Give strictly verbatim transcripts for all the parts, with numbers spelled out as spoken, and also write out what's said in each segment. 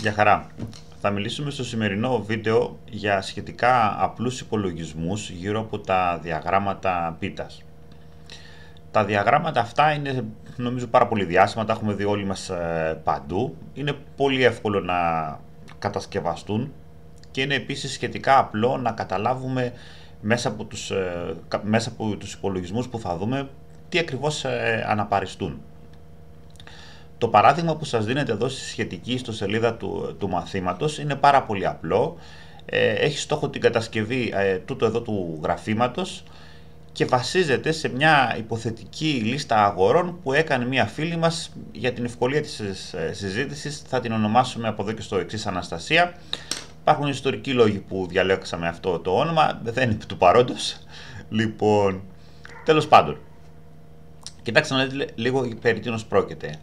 Γεια χαρά. Θα μιλήσουμε στο σημερινό βίντεο για σχετικά απλούς υπολογισμούς γύρω από τα διαγράμματα πίτας. Τα διαγράμματα αυτά είναι νομίζω πάρα πολύ διάσημα, τα έχουμε δει όλοι μας παντού. Είναι πολύ εύκολο να κατασκευαστούν και είναι επίσης σχετικά απλό να καταλάβουμε μέσα από τους, μέσα από τους υπολογισμούς που θα δούμε τι ακριβώς αναπαριστούν. Το παράδειγμα που σας δίνεται εδώ στη σχετική ιστοσελίδα του, του μαθήματος είναι πάρα πολύ απλό. Ε, έχει στόχο την κατασκευή ε, τούτου εδώ του γραφήματος και βασίζεται σε μια υποθετική λίστα αγορών που έκανε μια φίλη μας για την ευκολία της ε, συζήτησης. Θα την ονομάσουμε από εδώ και στο εξής Αναστασία. Υπάρχουν ιστορικοί λόγοι που διαλέξαμε αυτό το όνομα, δεν είναι του παρόντος. Λοιπόν, τέλος πάντων, κοιτάξτε να δείτε λίγο περί τίνος πρόκειται.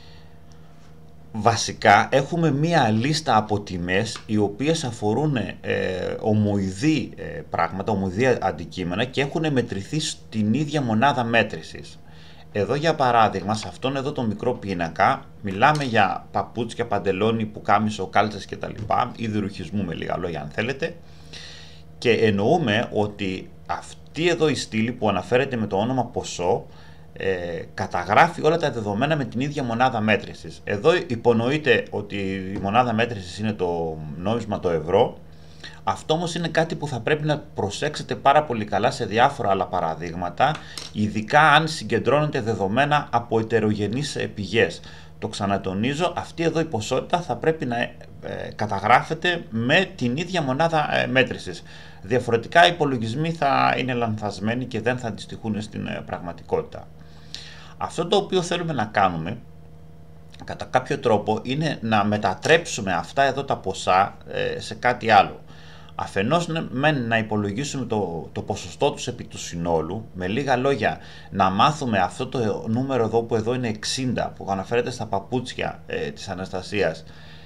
Βασικά έχουμε μία λίστα από τιμές οι οποίες αφορούν ε, ομοειδή ε, πράγματα, ομοειδή αντικείμενα και έχουν μετρηθεί στην ίδια μονάδα μέτρησης. Εδώ για παράδειγμα, σε αυτόν εδώ το μικρό πίνακα, μιλάμε για παπούτσια, παντελόνι, πουκάμισο, κάλτσες κτλ. Είδη ρουχισμού με λίγα λόγια αν θέλετε. Και εννοούμε ότι αυτή εδώ η στήλη που αναφέρεται με το όνομα ποσό Ε, καταγράφει όλα τα δεδομένα με την ίδια μονάδα μέτρησης. Εδώ υπονοείται ότι η μονάδα μέτρησης είναι το νόμισμα το ευρώ. Αυτό όμως είναι κάτι που θα πρέπει να προσέξετε πάρα πολύ καλά σε διάφορα άλλα παραδείγματα, ειδικά αν συγκεντρώνετε δεδομένα από ετερογενείς πηγές. Το ξανατονίζω, αυτή εδώ η ποσότητα θα πρέπει να ε, καταγράφεται με την ίδια μονάδα ε, μέτρησης. Διαφορετικά οι υπολογισμοί θα είναι λανθασμένοι και δεν θα αντιστοιχούν στην ε, πραγματικότητα. Αυτό το οποίο θέλουμε να κάνουμε κατά κάποιο τρόπο είναι να μετατρέψουμε αυτά εδώ τα ποσά ε, σε κάτι άλλο. Αφενός με να υπολογίσουμε το, το ποσοστό τους επί του συνόλου, με λίγα λόγια να μάθουμε αυτό το νούμερο εδώ που εδώ είναι εξήντα που αναφέρεται στα παπούτσια ε, της Αναστασίας,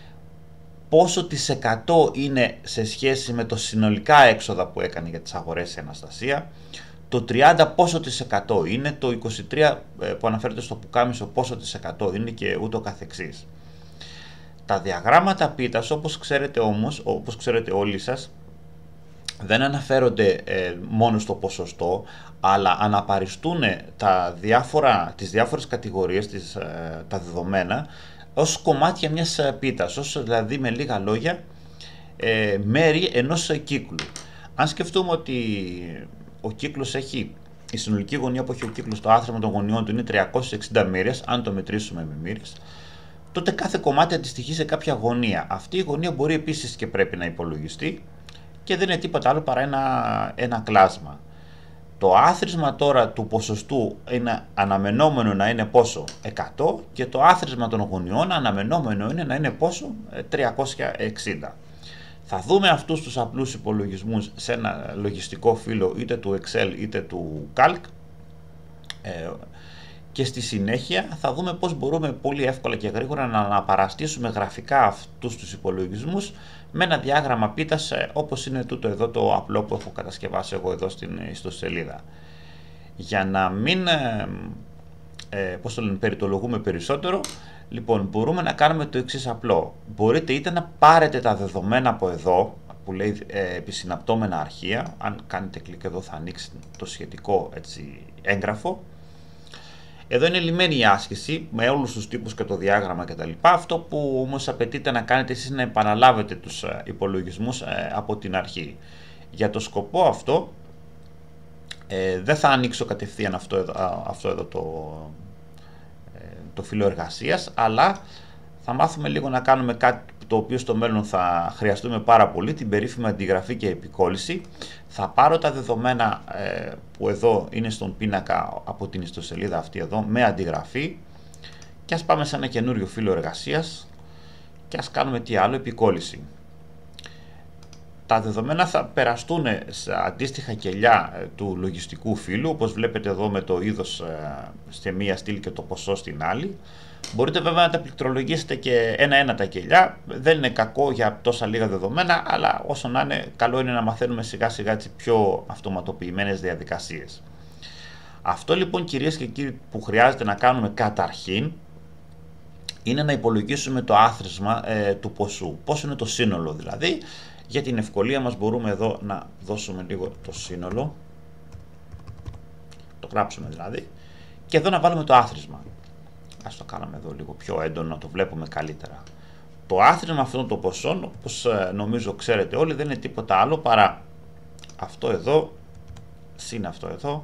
πόσο της εκατό είναι σε σχέση με το συνολικά έξοδα που έκανε για τις αγορές η Αναστασία, το τριάντα πόσο της εκατό είναι, το είκοσι τρία που αναφέρεται στο πουκάμισο πόσο της εκατό είναι και ούτω καθεξής. Τα διαγράμματα πίτας, όπως ξέρετε όμως, όπως ξέρετε όλοι σας, δεν αναφέρονται ε, μόνο στο ποσοστό, αλλά αναπαριστούν τα διάφορα, τις διάφορες κατηγορίες, τις, ε, τα δεδομένα, ως κομμάτια μιας πίτας, ως δηλαδή με λίγα λόγια ε, μέρη ενός κύκλου. Αν σκεφτούμε ότι ο κύκλος έχει, η συνολική γωνία που έχει ο κύκλος, το άθροισμα των γωνιών του είναι τριακόσιες εξήντα μοίρες, αν το μετρήσουμε με μοίρες, τότε κάθε κομμάτι αντιστοιχεί σε κάποια γωνία. Αυτή η γωνία μπορεί επίσης και πρέπει να υπολογιστεί και δεν είναι τίποτα άλλο παρά ένα, ένα κλάσμα. Το άθροισμα τώρα του ποσοστού είναι αναμενόμενο να είναι πόσο, εκατό, και το άθροισμα των γωνιών αναμενόμενο είναι να είναι πόσο, τριακόσια εξήντα. Θα δούμε αυτούς τους απλούς υπολογισμούς σε ένα λογιστικό φύλλο είτε του Excel είτε του Calc ε, και στη συνέχεια θα δούμε πώς μπορούμε πολύ εύκολα και γρήγορα να αναπαραστήσουμε γραφικά αυτούς τους υπολογισμούς με ένα διάγραμμα πίτας ε, όπως είναι τούτο εδώ το απλό που έχω κατασκευάσει εγώ εδώ στην ιστοσελίδα. Για να μην ε, ε, πώς το λένε, περιτολογούμε περισσότερο, λοιπόν, μπορούμε να κάνουμε το εξής απλό. Μπορείτε είτε να πάρετε τα δεδομένα από εδώ, που λέει ε, επισυναπτώμενα αρχεία, αν κάνετε κλικ εδώ θα ανοίξει το σχετικό έτσι, έγγραφο. Εδώ είναι λυμμένη η άσκηση, με όλους τους τύπους και το διάγραμμα κτλ. Αυτό που όμως απαιτείται να κάνετε εσείς είναι να επαναλάβετε τους υπολογισμούς ε, από την αρχή. Για το σκοπό αυτό, ε, δεν θα ανοίξω κατευθείαν αυτό εδώ, αυτό εδώ το... το φύλλο εργασίας, αλλά θα μάθουμε λίγο να κάνουμε κάτι το οποίο στο μέλλον θα χρειαστούμε πάρα πολύ, την περίφημη αντιγραφή και επικόλληση. Θα πάρω τα δεδομένα ε, που εδώ είναι στον πίνακα από την ιστοσελίδα αυτή εδώ με αντιγραφή και ας πάμε σε ένα καινούριο φύλλο εργασίας και ας κάνουμε τι άλλο, επικόλληση. Τα δεδομένα θα περαστούν σε αντίστοιχα κελιά του λογιστικού φύλλου, όπως βλέπετε εδώ με το είδος σε μία στήλη και το ποσό στην άλλη. Μπορείτε βέβαια να τα πληκτρολογήσετε και ένα-ένα τα κελιά, δεν είναι κακό για τόσα λίγα δεδομένα, αλλά όσο να είναι, καλό είναι να μαθαίνουμε σιγά σιγά τις πιο αυτοματοποιημένες διαδικασίες. Αυτό λοιπόν, κυρίες και κύριοι, που χρειάζεται να κάνουμε καταρχήν είναι να υπολογίσουμε το άθροισμα ε, του ποσού. Πόσο είναι το σύνολο δηλαδή. Για την ευκολία μας μπορούμε εδώ να δώσουμε λίγο το σύνολο. Το γράψουμε δηλαδή. Και εδώ να βάλουμε το άθροισμα. Ας το κάνουμε εδώ λίγο πιο έντονο, να το βλέπουμε καλύτερα. Το άθροισμα αυτών των ποσών, όπως νομίζω ξέρετε όλοι, δεν είναι τίποτα άλλο παρά αυτό εδώ, συν αυτό εδώ,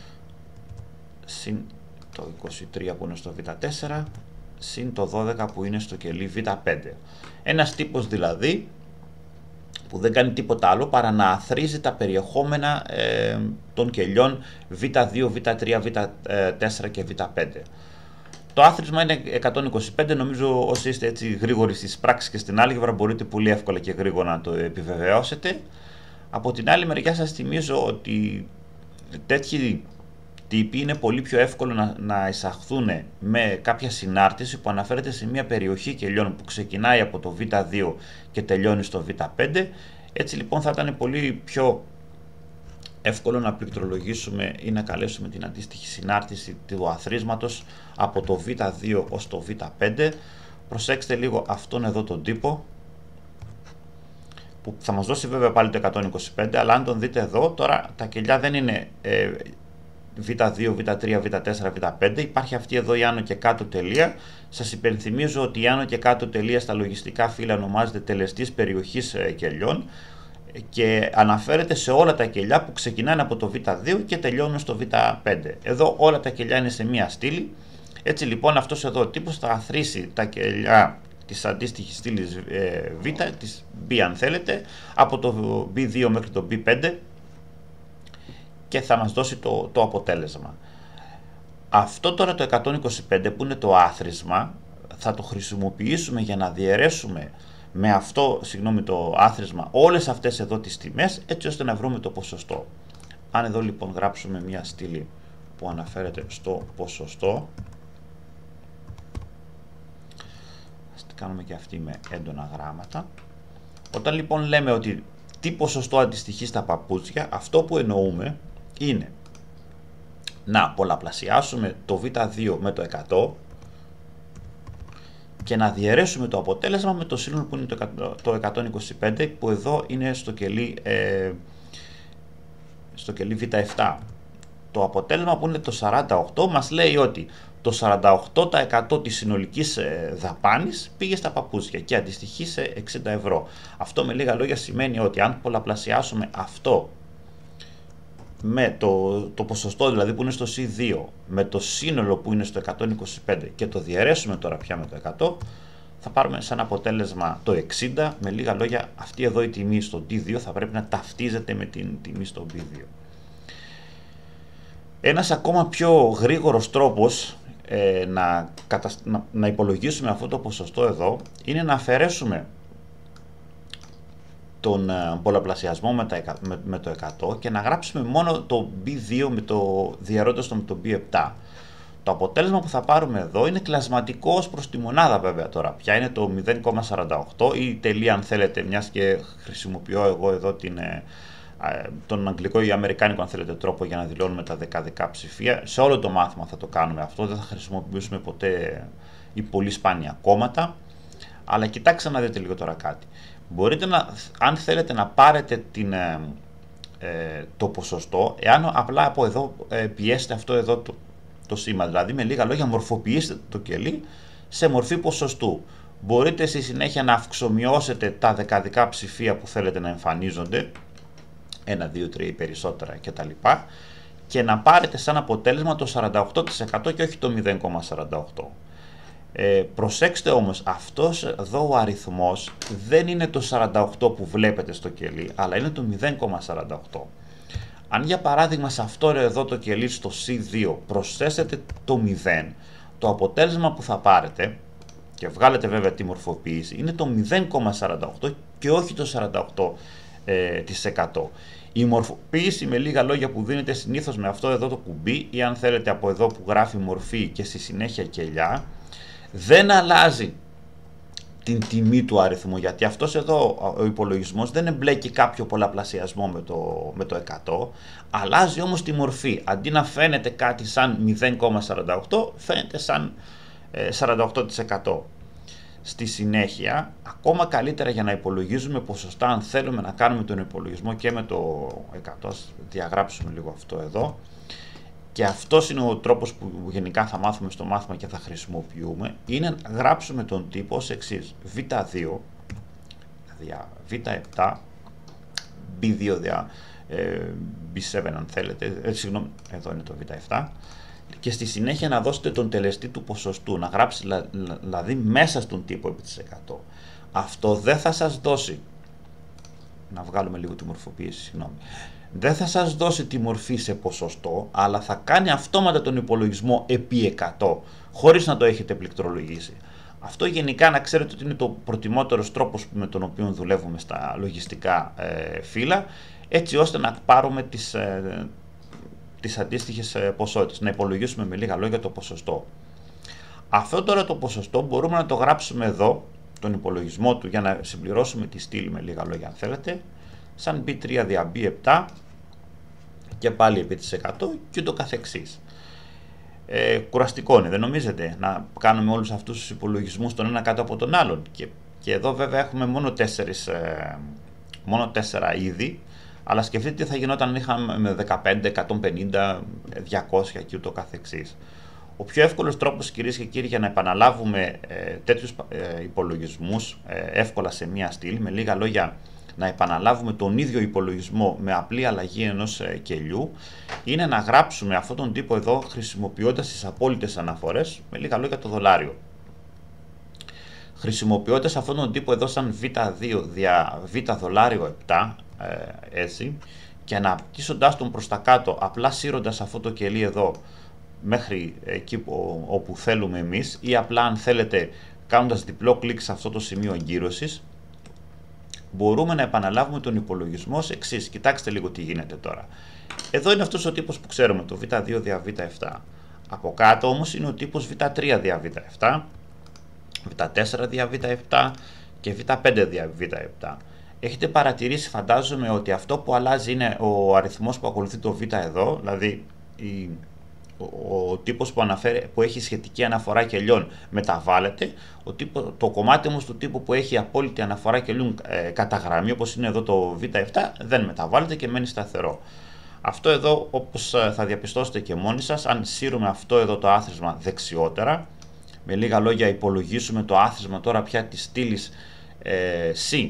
συν το είκοσι τρία που είναι στο β τέσσερα, συν το δώδεκα που είναι στο κελί β πέντε. Ένας τύπος δηλαδή που δεν κάνει τίποτα άλλο παρά να αθροίζει τα περιεχόμενα ε, των κελιών β δύο, β τρία, β τέσσερα και β πέντε. Το άθροισμα είναι εκατόν είκοσι πέντε, νομίζω όσοι είστε έτσι γρήγοροι στις πράξεις και στην άλγευρα μπορείτε πολύ εύκολα και γρήγορα να το επιβεβαιώσετε. Από την άλλη μεριά σας θυμίζω ότι τέτοιοι τύποι είναι πολύ πιο εύκολο να, να εισαχθούν με κάποια συνάρτηση που αναφέρεται σε μια περιοχή κελιών που ξεκινάει από το β δύο και τελειώνει στο β πέντε. Έτσι λοιπόν θα ήταν πολύ πιο εύκολο να πληκτρολογήσουμε ή να καλέσουμε την αντίστοιχη συνάρτηση του αθροίσματος από το β δύο ως το β πέντε. Προσέξτε λίγο αυτόν εδώ τον τύπο που θα μας δώσει βέβαια πάλι το εκατόν είκοσι πέντε, αλλά αν τον δείτε εδώ τώρα τα κελιά δεν είναι ε, β δύο, β τρία, β τέσσερα, β πέντε, υπάρχει αυτή εδώ η άνω και κάτω τελεία. Σας υπενθυμίζω ότι η άνω και κάτω τελεία στα λογιστικά φύλλα ονομάζεται τελεστής περιοχής ε, κελιών και αναφέρεται σε όλα τα κελιά που ξεκινάνε από το β δύο και τελειώνουν στο β πέντε. Εδώ όλα τα κελιά είναι σε μία στήλη. Έτσι λοιπόν αυτός εδώ ο τύπος θα αθροίσει τα κελιά της αντίστοιχης στήλης ε, β, της B αν θέλετε, από το β δύο μέχρι το β πέντε και θα μας δώσει το, το αποτέλεσμα. Αυτό τώρα το εκατόν είκοσι πέντε που είναι το άθροισμα θα το χρησιμοποιήσουμε για να διαιρέσουμε με αυτό, συγγνώμη, το άθροισμα όλες αυτές εδώ τις τιμές έτσι ώστε να βρούμε το ποσοστό. Αν εδώ λοιπόν γράψουμε μια στήλη που αναφέρεται στο ποσοστό, ας την κάνουμε και αυτή με έντονα γράμματα. Όταν λοιπόν λέμε ότι τι ποσοστό αντιστοιχεί στα παπούτσια, αυτό που εννοούμε είναι να πολλαπλασιάσουμε το β δύο με το εκατό και να διαιρέσουμε το αποτέλεσμα με το σύνολο που είναι το εκατόν είκοσι πέντε που εδώ είναι στο κελί, ε, στο κελί β επτά. Το αποτέλεσμα που είναι το σαράντα οκτώ μας λέει ότι το σαράντα οκτώ τοις εκατό της συνολικής δαπάνης πήγε στα παπούτσια και αντιστοιχεί σε εξήντα ευρώ. Αυτό με λίγα λόγια σημαίνει ότι αν πολλαπλασιάσουμε αυτό με το, το ποσοστό δηλαδή που είναι στο σι δύο με το σύνολο που είναι στο εκατόν είκοσι πέντε και το διαιρέσουμε τώρα πια με το εκατό, θα πάρουμε σαν αποτέλεσμα το εξήντα. Με λίγα λόγια αυτή εδώ η τιμή στο ντι δύο θα πρέπει να ταυτίζεται με την τιμή στο μπι δύο. Ένας ακόμα πιο γρήγορος τρόπος ε, να, να, να υπολογίσουμε αυτό το ποσοστό εδώ είναι να αφαιρέσουμε τον πολλαπλασιασμό με, τα, με, με το εκατό και να γράψουμε μόνο το μπι δύο με το, διαιρώτας το με το μπι επτά. Το αποτέλεσμα που θα πάρουμε εδώ είναι κλασματικό ως προς τη μονάδα βέβαια τώρα. Ποια είναι το μηδέν κόμμα σαράντα οκτώ ή τελεία αν θέλετε, μιας και χρησιμοποιώ εγώ εδώ την, τον αγγλικό ή αμερικάνικο αν θέλετε τρόπο για να δηλώνουμε τα δεκαδικά ψηφία. Σε όλο το μάθημα θα το κάνουμε αυτό, δεν θα χρησιμοποιήσουμε ποτέ ή πολύ σπάνια κόμματα. Αλλά κοιτάξτε να δείτε λίγο τώρα κάτι. Μπορείτε να, αν θέλετε να πάρετε την, ε, το ποσοστό, εάν απλά από εδώ ε, πιέσετε αυτό εδώ το, το σήμα, δηλαδή με λίγα λόγια μορφοποιήσετε το κελί σε μορφή ποσοστού. Μπορείτε στη συνέχεια να αυξομειώσετε τα δεκαδικά ψηφία που θέλετε να εμφανίζονται, ένα, δύο, τρία ή περισσότερα κτλ. Και να πάρετε σαν αποτέλεσμα το σαράντα οκτώ τοις εκατό και όχι το μηδέν κόμμα σαράντα οκτώ. Ε, προσέξτε όμως, αυτός εδώ ο αριθμός δεν είναι το σαράντα οκτώ που βλέπετε στο κελί, αλλά είναι το μηδέν κόμμα σαράντα οκτώ. Αν για παράδειγμα σε αυτό εδώ το κελί στο σι δύο προσθέσετε το μηδέν, το αποτέλεσμα που θα πάρετε, και βγάλετε βέβαια τη μορφοποίηση, είναι το μηδέν κόμμα σαράντα οκτώ και όχι το σαράντα οκτώ τοις εκατό. Η μορφοποίηση με λίγα λόγια που δίνεται συνήθως με αυτό εδώ το κουμπί ή αν θέλετε από εδώ που γράφει μορφή και στη συνέχεια κελιά, δεν αλλάζει την τιμή του αριθμού, γιατί αυτός εδώ ο υπολογισμός δεν εμπλέκει κάποιο πολλαπλασιασμό με το, με το εκατό, αλλάζει όμως τη μορφή. Αντί να φαίνεται κάτι σαν μηδέν κόμμα σαράντα οκτώ, φαίνεται σαν ε, σαράντα οκτώ τοις εκατό. Στη συνέχεια, ακόμα καλύτερα για να υπολογίζουμε ποσοστά, αν θέλουμε να κάνουμε τον υπολογισμό και με το εκατό, διαγράψουμε λίγο αυτό εδώ, και αυτός είναι ο τρόπος που γενικά θα μάθουμε στο μάθημα και θα χρησιμοποιούμε, είναι να γράψουμε τον τύπο ως εξής: β δύο δια β επτά, μπι δύο δια ε, μπι επτά αν θέλετε, ε, συγγνώμη, εδώ είναι το β επτά, και στη συνέχεια να δώσετε τον τελεστή του ποσοστού, να γράψει δηλαδή μέσα στον τύπο επί της εκατό. Αυτό δεν θα σας δώσει, να βγάλουμε λίγο τη μορφοποίηση, συγγνώμη, δεν θα σας δώσει τη μορφή σε ποσοστό, αλλά θα κάνει αυτόματα τον υπολογισμό επί εκατό, χωρίς να το έχετε πληκτρολογήσει. Αυτό γενικά να ξέρετε ότι είναι το προτιμότερος τρόπος με τον οποίο δουλεύουμε στα λογιστικά ε, φύλλα, έτσι ώστε να πάρουμε τις, ε, τις αντίστοιχες ε, ποσότητες, να υπολογίσουμε με λίγα λόγια το ποσοστό. Αυτό τώρα το ποσοστό μπορούμε να το γράψουμε εδώ, τον υπολογισμό του, για να συμπληρώσουμε τη στήλη με λίγα λόγια αν θέλετε, σαν μπι τρία δια μπι επτά και πάλι επί της εκατό και ούτω καθεξής. Ε, κουραστικό είναι, δεν νομίζετε, να κάνουμε όλους αυτούς τους υπολογισμούς τον ένα κάτω από τον άλλον? Και, και εδώ βέβαια έχουμε μόνο, τέσσερις, ε, μόνο τέσσερα είδη, αλλά σκεφτείτε τι θα γινόταν αν είχαμε με δεκαπέντε, εκατόν πενήντα, διακόσια και ούτω καθεξής. Ο πιο εύκολος τρόπος, κυρίες και κύριοι, για να επαναλάβουμε ε, τέτοιους ε, υπολογισμούς ε, εύκολα σε μία στήλη, με λίγα λόγια να επαναλάβουμε τον ίδιο υπολογισμό με απλή αλλαγή ενός ε, κελιού, είναι να γράψουμε αυτόν τον τύπο εδώ χρησιμοποιώντας τις απόλυτες αναφορές, με λίγα λόγια το δολάριο. Χρησιμοποιώντας αυτόν τον τύπο εδώ σαν β δύο δια β δολάριο επτά, ε, έτσι, και αναπτύσσοντας τον προς τα κάτω, απλά σύροντας αυτό το κελί εδώ μέχρι εκεί όπου θέλουμε εμείς, ή απλά αν θέλετε κάνοντας διπλό κλικ σε αυτό το σημείο εγκύρωσης, μπορούμε να επαναλάβουμε τον υπολογισμό ως εξής. Κοιτάξτε λίγο τι γίνεται τώρα. Εδώ είναι αυτός ο τύπος που ξέρουμε, το β δύο δια β επτά. Από κάτω όμως είναι ο τύπος β τρία δια β επτά, β τέσσερα δια β επτά και β πέντε δια β επτά. Έχετε παρατηρήσει, φαντάζομαι, ότι αυτό που αλλάζει είναι ο αριθμός που ακολουθεί το β εδώ, δηλαδή η Ο, ο τύπος που, αναφέρει, που έχει σχετική αναφορά κελιών μεταβάλλεται, ο τύπο, το κομμάτι όμως του τύπου που έχει απόλυτη αναφορά κελιών ε, κατά γραμμή, όπως είναι εδώ το β επτά, δεν μεταβάλλεται και μένει σταθερό. Αυτό εδώ, όπως θα διαπιστώσετε και μόνοι σας, αν σύρουμε αυτό εδώ το άθροισμα δεξιότερα, με λίγα λόγια υπολογίσουμε το άθροισμα τώρα πια της στήλης ε, C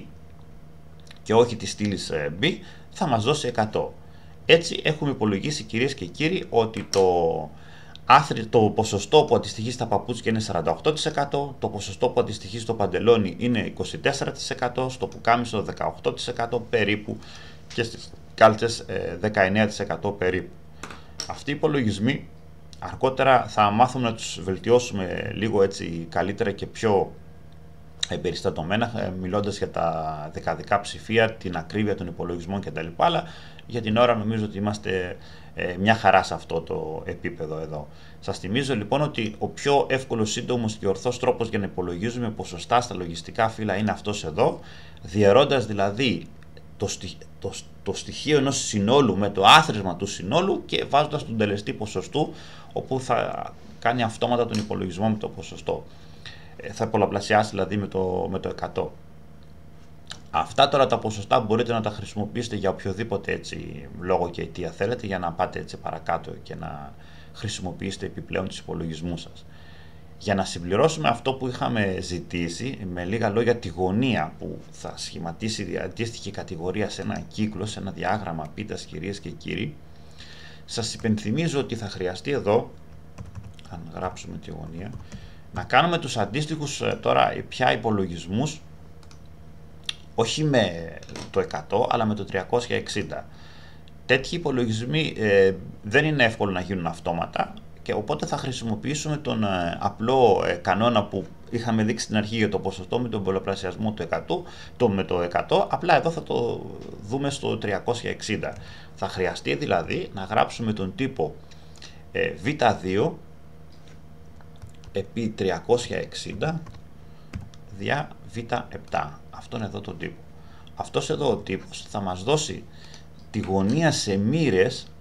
και όχι της στήλης ε, B, θα μας δώσει εκατό. Έτσι έχουμε υπολογίσει, κυρίες και κύριοι, ότι το, άθρι, το ποσοστό που αντιστοιχεί στα παπούτσια είναι σαράντα οκτώ τοις εκατό, το ποσοστό που αντιστοιχεί στο παντελόνι είναι είκοσι τέσσερα τοις εκατό, στο πουκάμισο δεκαοκτώ τοις εκατό περίπου και στις κάλτσες δεκαεννέα τοις εκατό περίπου. Αυτοί οι υπολογισμοί αργότερα θα μάθουμε να τους βελτιώσουμε λίγο έτσι καλύτερα και πιο περιστατωμένα, μιλώντας για τα δεκαδικά ψηφία, την ακρίβεια των υπολογισμών κτλ. Αλλά για την ώρα νομίζω ότι είμαστε ε, μια χαρά σε αυτό το επίπεδο εδώ. Σας θυμίζω λοιπόν ότι ο πιο εύκολος, σύντομος και ορθός τρόπος για να υπολογίζουμε ποσοστά στα λογιστικά φύλλα είναι αυτός εδώ, διαιρώντας δηλαδή το, στοιχ, το, το στοιχείο ενός συνόλου με το άθροισμα του συνόλου και βάζοντας τον τελεστή ποσοστού, όπου θα κάνει αυτόματα τον υπολογισμό με το ποσοστό. Θα πολλαπλασιάσει δηλαδή με το, με το εκατό. Αυτά τώρα τα ποσοστά μπορείτε να τα χρησιμοποιήσετε για οποιοδήποτε έτσι λόγο και αιτία θέλετε, για να πάτε έτσι παρακάτω και να χρησιμοποιήσετε επιπλέον τους υπολογισμούς σας. Για να συμπληρώσουμε αυτό που είχαμε ζητήσει, με λίγα λόγια τη γωνία που θα σχηματίσει αντίστοιχη κατηγορία σε ένα κύκλο, σε ένα διάγραμμα πίτας, κυρίες και κύριοι, σας υπενθυμίζω ότι θα χρειαστεί εδώ, αν γράψουμε τη γωνία, να κάνουμε τους αντίστοιχους τώρα πια υπολογισμούς, όχι με το εκατό, αλλά με το τριακόσια εξήντα. Τέτοιοι υπολογισμοί ε, δεν είναι εύκολο να γίνουν αυτόματα, και οπότε θα χρησιμοποιήσουμε τον ε, απλό ε, κανόνα που είχαμε δείξει στην αρχή για το ποσοστό με τον πολλαπλασιασμό του εκατό, το, με το εκατό, απλά εδώ θα το δούμε στο τριακόσια εξήντα. Θα χρειαστεί δηλαδή να γράψουμε τον τύπο ε, β δύο επί τριακόσια εξήντα δια β επτά. Αυτόν εδώ τον τύπο. Αυτός εδώ ο τύπος θα μας δώσει τη γωνία σε μοίρες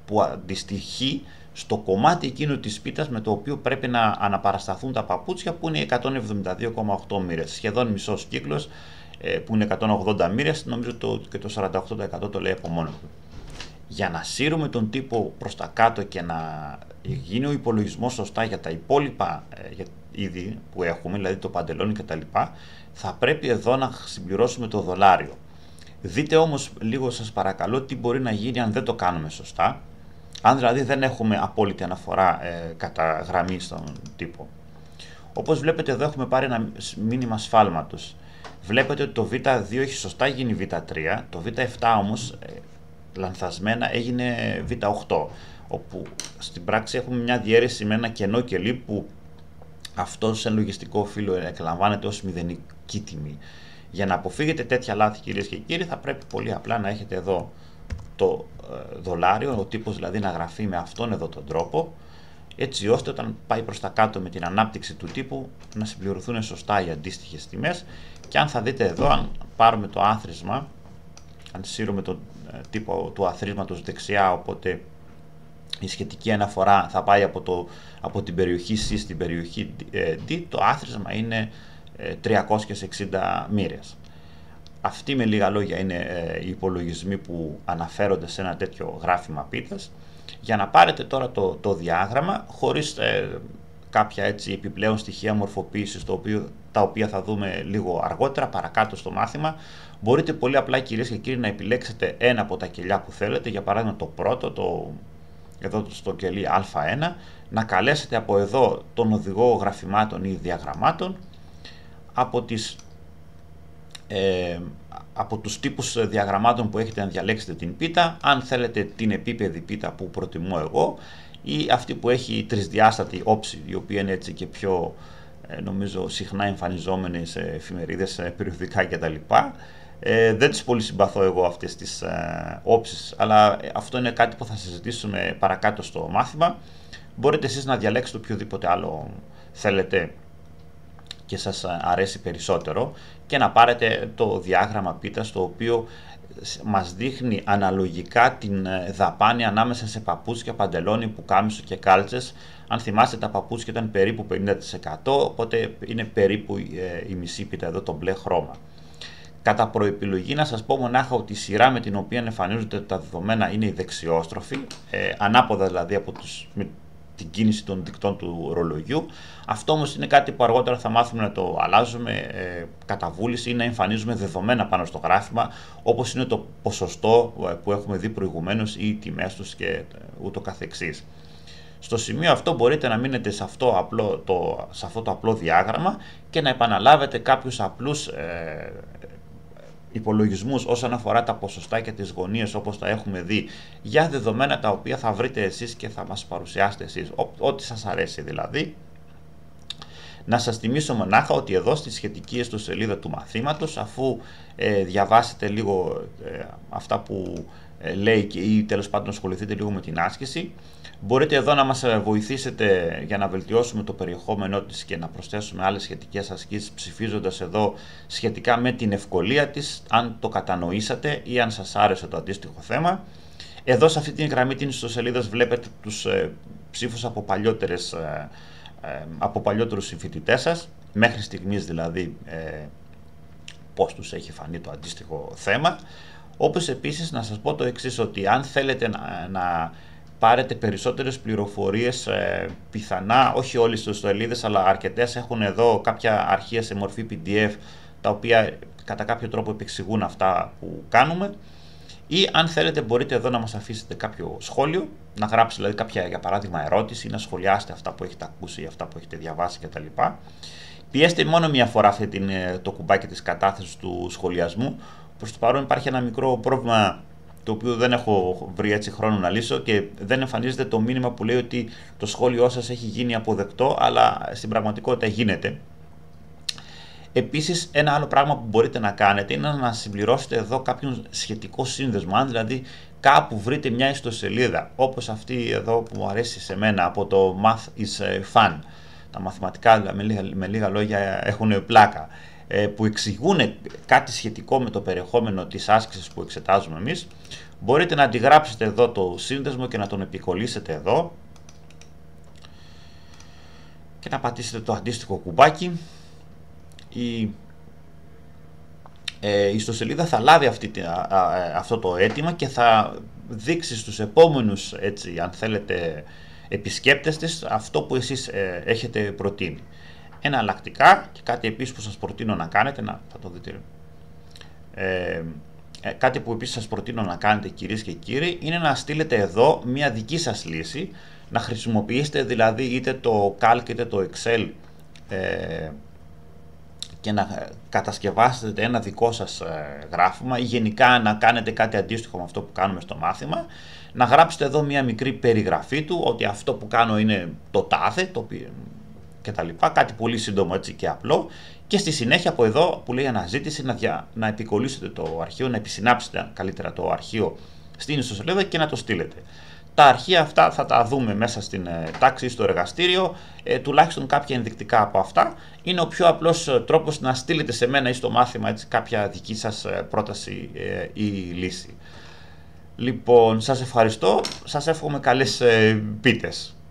που αντιστοιχεί στο κομμάτι εκείνο της πίτας με το οποίο πρέπει να αναπαρασταθούν τα παπούτσια, που είναι εκατόν εβδομήντα δύο κόμμα οκτώ μοίρες, σχεδόν μισός κύκλος, που είναι εκατόν ογδόντα μοίρες, νομίζω το, και το σαράντα οκτώ τοις εκατό το λέει από μόνο του. Για να σύρουμε τον τύπο προς τα κάτω και να γίνει ο υπολογισμός σωστά για τα υπόλοιπα ε, είδη που έχουμε, δηλαδή το παντελόνι κτλ., θα πρέπει εδώ να συμπληρώσουμε το δολάριο. Δείτε όμως λίγο, σας παρακαλώ, τι μπορεί να γίνει αν δεν το κάνουμε σωστά, αν δηλαδή δεν έχουμε απόλυτη αναφορά ε, κατά γραμμή στον τύπο. Όπως βλέπετε εδώ έχουμε πάρει ένα μήνυμα σφάλματος. Βλέπετε ότι το β δύο έχει σωστά γίνει β τρία, το β επτά όμως ε, λανθασμένα έγινε β οκτώ, όπου στην πράξη έχουμε μια διαίρεση με ένα κενό κελί που αυτό σε λογιστικό φύλλο εκλαμβάνεται ως μηδενική τιμή. Για να αποφύγετε τέτοια λάθη, κυρίες και κύριοι, θα πρέπει πολύ απλά να έχετε εδώ το ε, δολάριο, ο τύπος δηλαδή να γραφεί με αυτόν εδώ τον τρόπο, έτσι ώστε όταν πάει προς τα κάτω με την ανάπτυξη του τύπου να συμπληρωθούν σωστά οι αντίστοιχες τιμές. Και αν θα δείτε εδώ, αν πάρουμε το άθροισμα, αν σύρουμε τον ε, τύπο του αθροίσματος δεξιά, οπότε η σχετική αναφορά θα πάει από, το, από την περιοχή C στην περιοχή D, το άθροισμα είναι τριακόσιες εξήντα μοίρες. Αυτοί με λίγα λόγια είναι οι υπολογισμοί που αναφέρονται σε ένα τέτοιο γράφημα πίτας. Για να πάρετε τώρα το, το διάγραμμα, χωρίς ε, κάποια έτσι επιπλέον στοιχεία μορφοποίησης, το οποίο, τα οποία θα δούμε λίγο αργότερα παρακάτω στο μάθημα, μπορείτε πολύ απλά, κυρίες και κύριοι, να επιλέξετε ένα από τα κελιά που θέλετε, για παράδειγμα το πρώτο, το εδώ στο κελί α ένα, να καλέσετε από εδώ τον οδηγό γραφημάτων ή διαγραμμάτων, από, τις, ε, από τους τύπους διαγραμμάτων που έχετε να διαλέξετε την πίτα, αν θέλετε την επίπεδη πίτα που προτιμώ εγώ, ή αυτή που έχει τρισδιάστατη όψη, η οποία είναι έτσι και πιο ε, νομίζω συχνά εμφανιζόμενη σε εφημερίδες, περιοδικά κτλ. Ε, δεν τις πολύ συμπαθώ εγώ αυτές τις ε, όψεις, αλλά αυτό είναι κάτι που θα συζητήσουμε παρακάτω στο μάθημα. Μπορείτε εσείς να διαλέξετε οποιοδήποτε άλλο θέλετε και σας αρέσει περισσότερο και να πάρετε το διάγραμμα πίτας, το οποίο μας δείχνει αναλογικά την δαπάνη ανάμεσα σε παπούτσια, παντελόνι, πουκάμισο και κάλτσες. Αν θυμάστε, τα παπούτσια ήταν περίπου πενήντα τοις εκατό, οπότε είναι περίπου ε, η μισή πίτα εδώ, το μπλε χρώμα. Κατά προεπιλογή να σας πω μονάχα ότι η σειρά με την οποία εμφανίζονται τα δεδομένα είναι η δεξιόστροφη, ε, ανάποδα δηλαδή από τους, με την κίνηση των δικτών του ρολογιού. Αυτό όμως είναι κάτι που αργότερα θα μάθουμε να το αλλάζουμε ε, κατά βούληση ή να εμφανίζουμε δεδομένα πάνω στο γράφημα, όπως είναι το ποσοστό που έχουμε δει προηγουμένως ή οι τιμές τους και ούτω καθεξής. Στο σημείο αυτό μπορείτε να μείνετε σε αυτό, απλό, το, σε αυτό το απλό διάγραμμα και να επαναλάβετε κάποιους απλούς ε, υπολογισμούς όσον αφορά τα ποσοστά και τις γωνίες, όπως τα έχουμε δει, για δεδομένα τα οποία θα βρείτε εσείς και θα μας παρουσιάσετε εσείς, ό,τι σας αρέσει δηλαδή. Να σας θυμίσω μονάχα ότι εδώ στη σχετική ιστοσελίδα του μαθήματος, αφού ε, διαβάσετε λίγο ε, αυτά που ε, λέει και, ή τέλος πάντων ασχοληθείτε λίγο με την άσκηση, μπορείτε εδώ να μας βοηθήσετε για να βελτιώσουμε το περιεχόμενό της και να προσθέσουμε άλλες σχετικές ασκήσεις, ψηφίζοντας εδώ σχετικά με την ευκολία της, αν το κατανοήσατε ή αν σας άρεσε το αντίστοιχο θέμα. Εδώ σε αυτή την γραμμή της ιστοσελίδας βλέπετε τους ε, ψήφους από παλιότερες ε, από παλιότερους συμφοιτητές σας, μέχρι στιγμής δηλαδή ε, πώς τους έχει φανεί το αντίστοιχο θέμα. Όπως επίσης να σας πω το εξής, ότι αν θέλετε να, να πάρετε περισσότερες πληροφορίες, ε, πιθανά, όχι όλες τις ιστοσελίδες, αλλά αρκετές έχουν εδώ κάποια αρχεία σε μορφή πι ντι εφ, τα οποία κατά κάποιο τρόπο επεξηγούν αυτά που κάνουμε. Ή αν θέλετε μπορείτε εδώ να μας αφήσετε κάποιο σχόλιο, να γράψετε δηλαδή κάποια για παράδειγμα ερώτηση ή να σχολιάσετε αυτά που έχετε ακούσει ή αυτά που έχετε διαβάσει κτλ. Πιέστε μόνο μία φορά αυτή την, το κουμπάκι της κατάθεσης του σχολιασμού. Προς το παρόν υπάρχει ένα μικρό πρόβλημα το οποίο δεν έχω βρει έτσι χρόνο να λύσω και δεν εμφανίζεται το μήνυμα που λέει ότι το σχόλιο σας έχει γίνει αποδεκτό, αλλά στην πραγματικότητα γίνεται. Επίσης, ένα άλλο πράγμα που μπορείτε να κάνετε είναι να συμπληρώσετε εδώ κάποιον σχετικό σύνδεσμο. Αν δηλαδή κάπου βρείτε μια ιστοσελίδα, όπως αυτή εδώ που μου αρέσει σε μένα από το Math is Fun, τα μαθηματικά με λίγα, με λίγα λόγια έχουν πλάκα, που εξηγούν κάτι σχετικό με το περιεχόμενο της άσκησης που εξετάζουμε εμείς, Μπορείτε να αντιγράψετε εδώ το σύνδεσμο και να τον επικολλήσετε εδώ και να πατήσετε το αντίστοιχο κουμπάκι. Η, ε, η ιστοσελίδα θα λάβει αυτή, α, α, αυτό το αίτημα και θα δείξει στους επόμενους, έτσι, αν θέλετε, επισκέπτες της αυτό που εσείς ε, έχετε προτείνει. Εναλλακτικά, και κάτι επίσης που σας προτείνω να κάνετε, να, θα το δείτε, ε, ε, κάτι που επίσης σας προτείνω να κάνετε, κυρίες και κύριοι, είναι να στείλετε εδώ μια δική σας λύση, να χρησιμοποιήσετε δηλαδή είτε το Calc είτε το Excel ε, και να κατασκευάσετε ένα δικό σας ε, γράφημα, ή γενικά να κάνετε κάτι αντίστοιχο με αυτό που κάνουμε στο μάθημα, να γράψετε εδώ μια μικρή περιγραφή του, ότι αυτό που κάνω είναι το τάδε, το οποίο, και τα λοιπά, κάτι πολύ σύντομο, έτσι, και απλό, και στη συνέχεια από εδώ που λέει αναζήτηση να, δια, να επικολλήσετε το αρχείο, να επισυνάψετε καλύτερα το αρχείο στην ιστοσελίδα και να το στείλετε. Τα αρχεία αυτά θα τα δούμε μέσα στην ε, τάξη ή στο εργαστήριο, ε, τουλάχιστον κάποια ενδεικτικά από αυτά. Είναι ο πιο απλός ε, τρόπος να στείλετε σε μένα ή στο μάθημα, έτσι, κάποια δική σας ε, πρόταση ε, ή λύση. Λοιπόν, σας ευχαριστώ, σας εύχομαι καλές ε, πίτες.